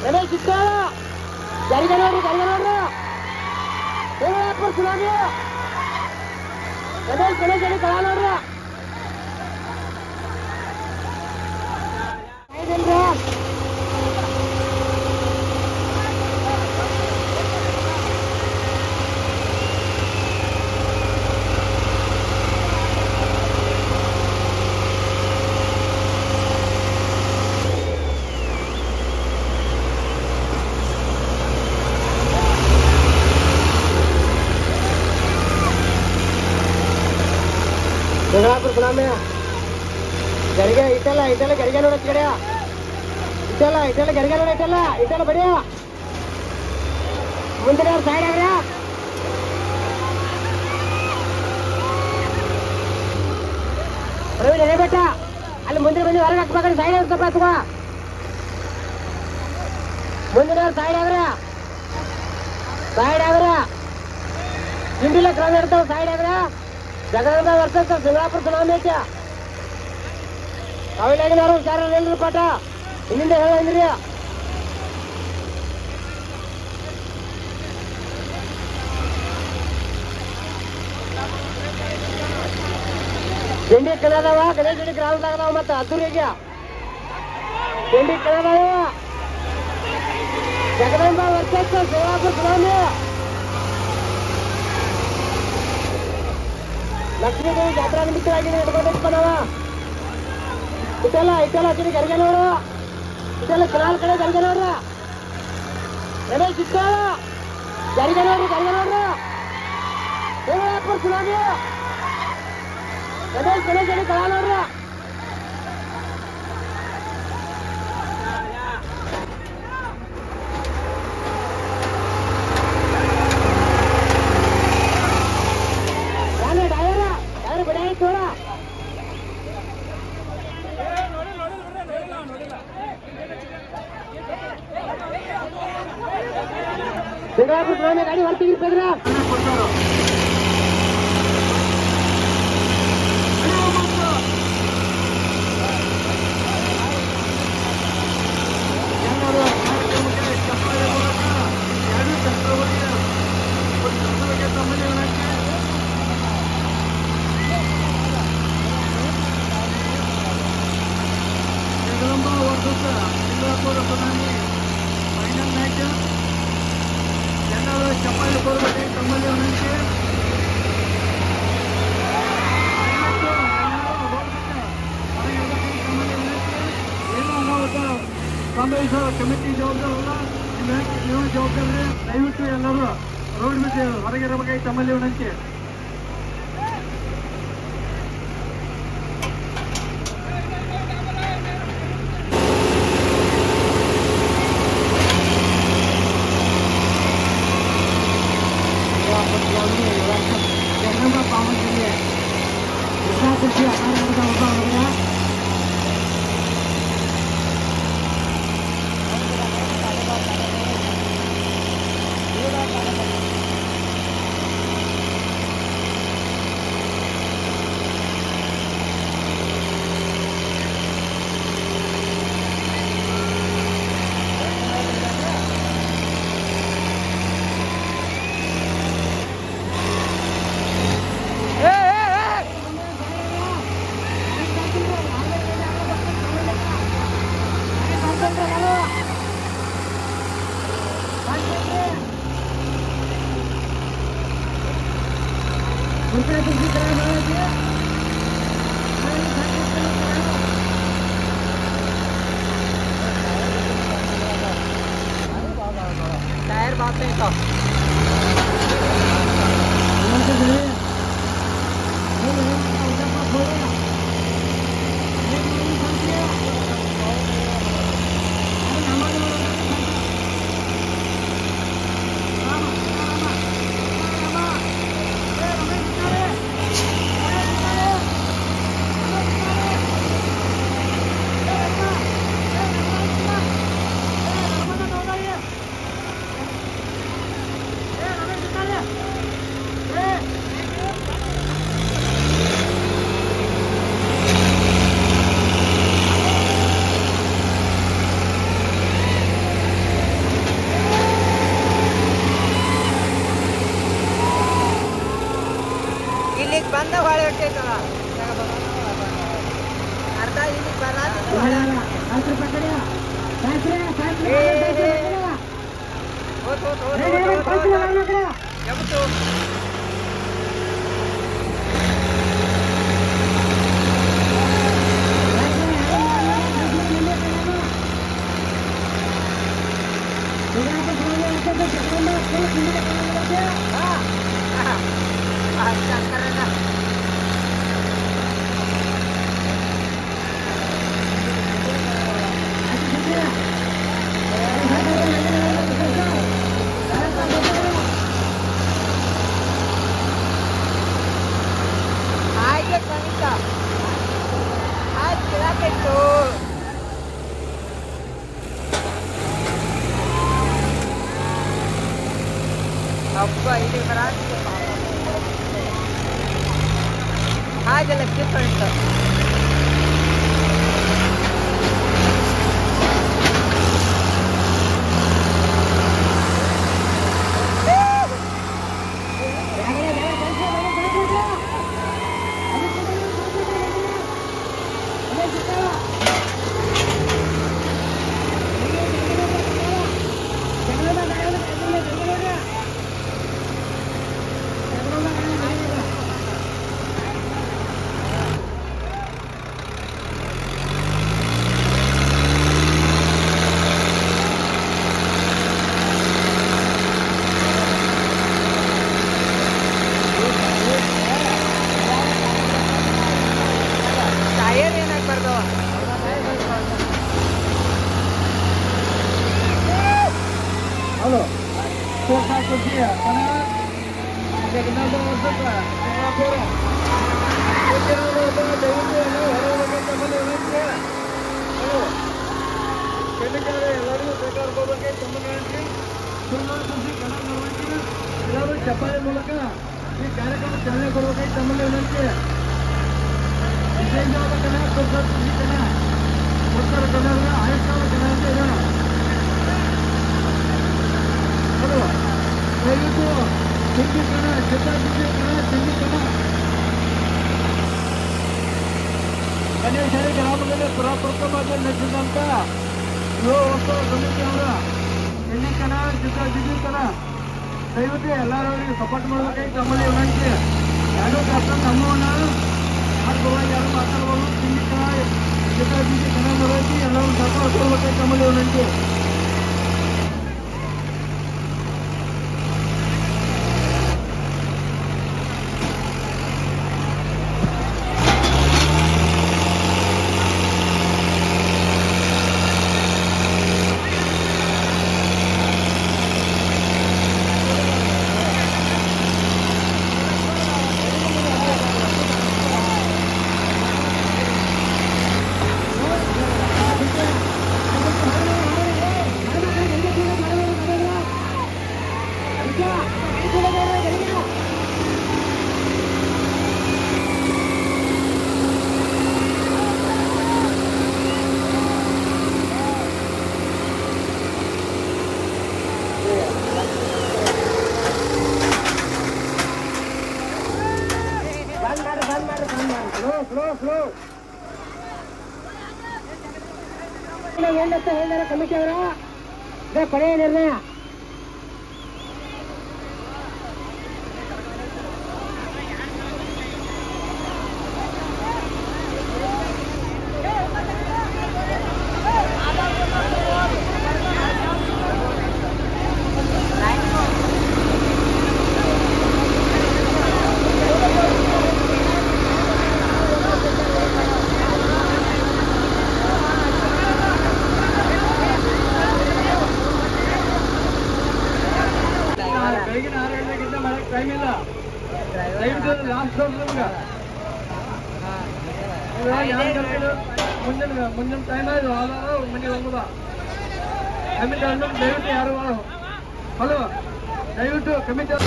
ಗಣೇಶ್ ಚಿತ್ತಾಳ ಜರಿಗೆ ನೋಡ್ರಿ ಸುನಾಮಿ ಗಣೇಶ್ ಜಡಿ ಕಳ ನೋಡ್ರಿ ಸುನಾಮಿ ಗರಿಗೆ ಇಟ್ಟಲ್ಲ ಗರಿಗೆ ನೋಡ ಕಡೆಯ ಇಟ್ಟಲ್ಲ ಗರಿಗೆ ನೋಡ ಇಟ್ಟಲ್ಲ ಬಡಿಯ ಮುಂದಿನ ಸೈಡ್ ಆಗ್ರ ಪ್ರವೀಣ್ ಎದೆ ಬೆಟ್ಟ ಅಲ್ಲಿ ಮುಂದೆ ಬಂದು ಹೊರಗೆ ಹಾಕ್ಬೇಕಾದ್ರೆ ಸೈಡ್ ಆಗ್ತಪ್ಪ ತಗೋ ಮುಂದಿನ ಸೈಡ್ ಆಗ್ರ ಇಂಡಿಲ್ಲ ಕ್ರಮ ಇರ್ತಾವ ಸೈಡ್ ಆಗ್ರ ಜಗದಂಬ ವರ್ಷ ಸಿಂಗಾಪುರ ಸುನಾಮಿ ಐತಿ ಅವಿಲಾಗಿನಾರು ಹುಷಾರ ಇಲ್ರಿ ಪಾಠ ಇಲ್ಲಿಂದ ಹೇಳಂದ್ರಿ ದಿಂಡಿ ಕಣದಾವ ಗಣೇಶ್ ದಿಂಡಿ ಗ್ರಾಮದಾಗದಾವ ಮತ್ತ ಅದ್ದೂರಿಗೆ ದಿಂಡಿ ಕಣದಾವ ಜಗದಂಬ ವರ್ಷ ಸಿಂಗಾಪುರ ಸುನಾಮಿ ಲಕ್ಷ್ಮೀದೇವಿ ಜಾತ್ರಾ ನಿಮಿತ್ತವಾಗಿ ಇಟ್ಕೋಬೇಕು ನಾವ ಇಟ್ಟಲ್ಲ ಹಚ್ಚಿರಿ ಗರಿಗೆ ನೋಡು ಇಟ್ಟಲ್ಲ ಕೆನಾಲ್ ಕಡೆ ಗರಿಗೆ ನೋಡ್ರ ಗಣೇಶ್ ಚಿತ್ತಾಳ ಗರಿಗೆ ನೋಡ್ರಿ ಸುನಾಮಿ ಗಣೇಶ್ ಜಡಿ ಕಳ ನೋಡ್ರ ಸಿಂಗಾಪುರ ಸುನಾಮಿ ಗಾಡಿ ಹೊರತಿಗಿರ್ಬೇಕ್ರ ಫೈನಲ್ ಮ್ಯಾಚ್ ಎಲ್ಲರೂ ಚಪ್ಪಾಳೆ ಕೊಡಬೇಡಿ ತಮ್ಮಲ್ಲಿ ಅವನಿಗೆ ಏನು ಅನಾಹುತ ಸಂಭವಿಸೋ ಕಮಿಟಿ ಜವಾಬ್ದಾರಲ್ಲ ನೀವು ಜವಾಬ್ದಾರಿ ದಯವಿಟ್ಟು ಎಲ್ಲರೂ ರೋಡ್ ಮೇಲೆ ಹೊರಗಿರಬೇಕಾಗಿ ತಮ್ಮಲ್ಲಿ ಅವನಂತೆ टायर बात नहीं तो Apa ini berarti? Aja lebih cerita. Halo, Kota Sofia, karena ada kenapa masuk lah, Singapura. Sofia apa ada itu, orang teman Indonesia. Halo, kenapa lalu bekar berbagai teman Indonesia, semua sisi kanan Indonesia, lalu siapa yang mulaka, ini karena jalan berbagai teman Indonesia. Ini jawab kenapa Kota Sofia kenapa, Kota kenapa, ayat kalau kenapa kenapa. Halo, saya itu tinggi kena, cepat tinggi kena. Kanya saya jangan mengenai perapatan macam nasional ka. Yo, waktu kami kena, tinggi kena, cepat tinggi kena. Saya itu எல்லாரும் support ಮಾಡಬೇಕಾಗಿ ತಮ್ಮಲ್ಲಿ ವಿನಂತಿ. ಯಾರು ಕಷ್ಟ ನಮ್ಮವನ, ಅದು ಯಾರು ಮಾತಾಡಬಹುದು tinggi kena, cepat tinggi kena ಬರೋದು ಎಲ್ಲರೂ support ಮಾಡಬೇಕಾಗಿ ತಮ್ಮಲ್ಲಿ ವಿನಂತಿ. Slow. ಏನಂತ ಹೇಳಿದಾರೆ ಕಮಿಟಿ ಅವರು? ಇದೇ ಕೊನೆಯ ನಿರ್ಣಯ. ಬೆಳಗಿನ 6 ಗಂಟೆಗಿಂತ ಮಾಡಕ್ಕೆ ಟೈಮ್ ಇಲ್ಲ. ದಯವಿಟ್ಟು ಲಾಸ್ಟ್ ಮುಂದಿನ ಟೈಮ್ ಆಯ್ತು ಆದರೂ ಮನೆಗೆ ಹೋಗುದ ಕಮಿಟಿ ಅನ್ನೋದು ದಯವಿಟ್ಟು ಯಾರು ಹಲೋ ದಯವಿಟ್ಟು committee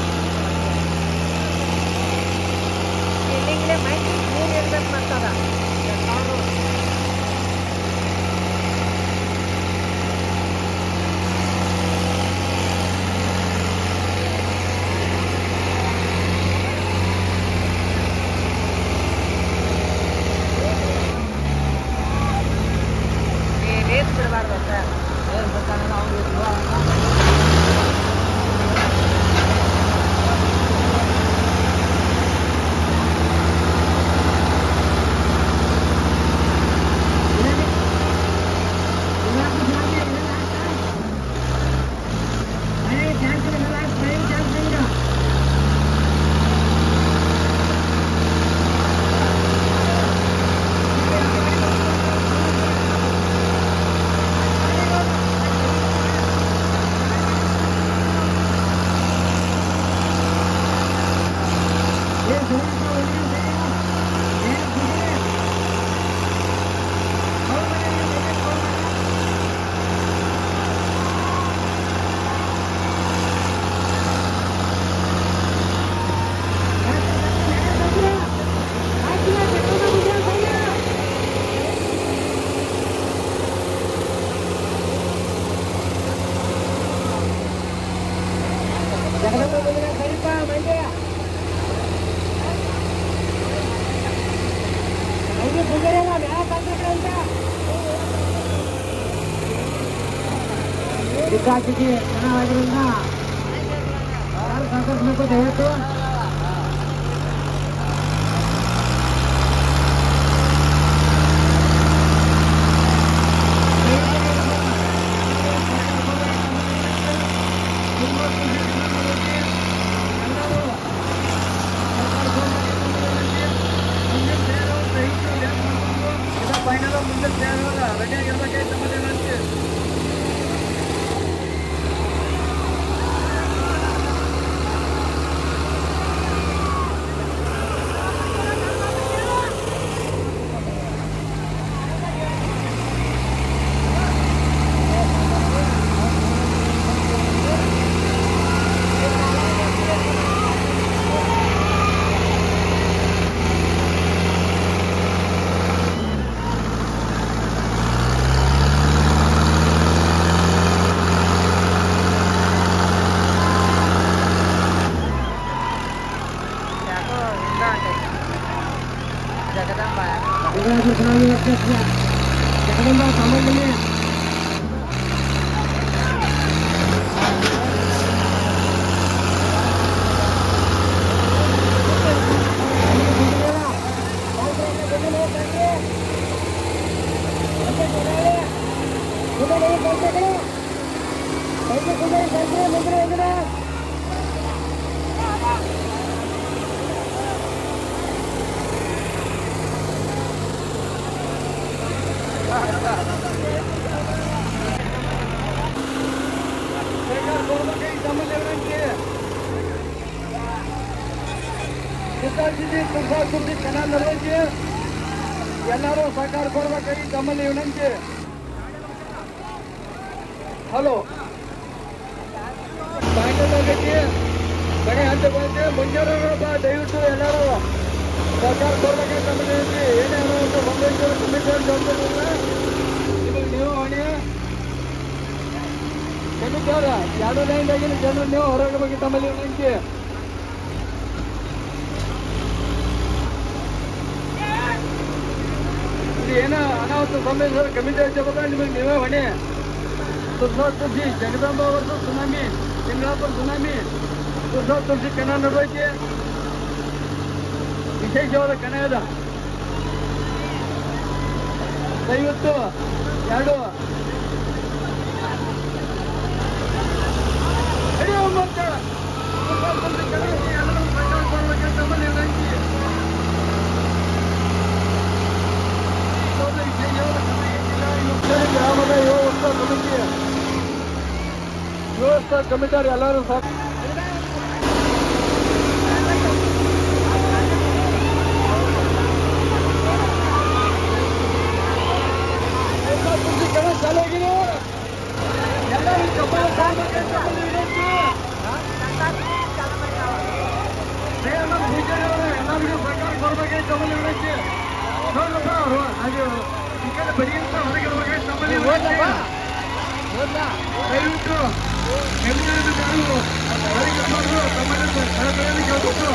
Ini main ini yang bermasalah. ಕುಂದರಿಲ್ಲ ಮ್ಯಾಲ ತಂದ್ರೆ ಅಂತ ಸಿಕ್ಕಾಚಿಕ್ಕಿ ಚೆನ್ನಾಗಿರೋದ್ರಿಂದ ಯಾರು ಸಹಕರಿಸಬೇಕು ದಯವಿಟ್ಟು. ಮುಂದೆ ರೆಡಿಯಾಗಿರ್ಬೇಕೈತೆ ನಮ್ಮಲ್ಲಿ ನಂಚಿ ಜಗದಂಬ ಜಗದಂಬ ಸಾಮಾನ್ಯ ಎಲ್ಲರೂ ಸಹಕಾರ ಕೊಡ್ಬೇಕಾಗಿ ತಮ್ಮಲ್ಲಿ ವಿನಂತಿ. ಹಲೋ ಫೈನಲ್ ಆಗೈತಿ, ಕಡೆ ಹಂತ ಬಂದೆ. ಮುಂಜಾನೆ ದಯವಿಟ್ಟು ಎಲ್ಲರೂ ಸಹಕಾರ ಕೊಡ್ಬೇಕಾಗಿ ತಮ್ಮಲ್ಲಿ ವಿನಂತಿ. ಏನೇ ಅನ್ನೋ ಮಂಗಳೂರು ಕಮಿಷನ್ ಜವಾಬ್ದಾರಿಲ್ಲ ನಿಮಗೆ. ನೀವು ಹೊಣೆ ಕಮಿಟಿಯವರ ಎರಡು ಲೈನ್ದಾಗಿನ ಜನರು ನೀವು ಹೊರಗೆ ಬಗ್ಗೆ ತಮ್ಮಲ್ಲಿ ವಿನಂತಿ. ಏನೋ ಅನಾಹುತ ಸಂಬಂಧ ಕಮಿಟಿ ಜವಾಬ್ದಾರಿ ನಿಮಗೆ ನೀವೇ ಹೊಣೆ. ತುಳಸಿ ಜಗದಂಬ ಅವರದು ಸುನಾಮಿ, ಸಿಂಗಾಪುರ ಸುನಾಮಿ, ತುಳಸಿ ಕಣ ನಡವಳಿಕೆ ವಿಶೇಷವಾದ ಕಣ ಅದ. ದಯವಿಟ್ಟು ಎರಡು ಮತ್ತೆ ಎಲ್ಲರೂ ಪ್ರಚಾರ ಕೊಡಬೇಕಂತ ತಮ್ಮಲ್ಲಿ ವಿನಂತಿ. ಗ್ರಾಮದ ವ್ಯವಸ್ಥಾ ಕಮಿಟಿಯವರು ಎಲ್ಲರೂ ಸಹ ಚಾಲಾಗಿದೆ. ಎಲ್ಲರೂ ಎಲ್ಲರಿಗೂ ಸರ್ಕಾರ ಕೊಡಬೇಕಂತ ತಮ್ಮಲ್ಲಿ ವಿನಂತಿ. ನೋಡಪ್ಪ ಅವರು ಹಾಗೆ ಈ ಕಡೆ ಬರೀಂತ ಹೊರಗಿರ್ಬೇಕಾಗಿ ತಮ್ಮಲ್ಲಿ ದಯವಿಟ್ಟು ಎಲ್ಲರೂ ಹೊರಗೆ ಬಂದು ತಮ್ಮಲ್ಲಿ ಕಳಕಳಿಯಲ್ಲಿ ಕೇಳ್ಬಿಟ್ಟು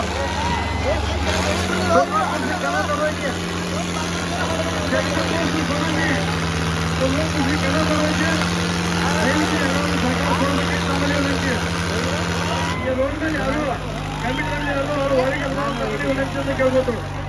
ರೋಡ್ನಲ್ಲಿ ಯಾರು ಕಮಿಟಿಯಲ್ಲಿ ಯಾರು ಅವರು ಹೊರಗೆ ವಿನಂತಿ ಅಂತ ಕೇಳ್ಬೋದು.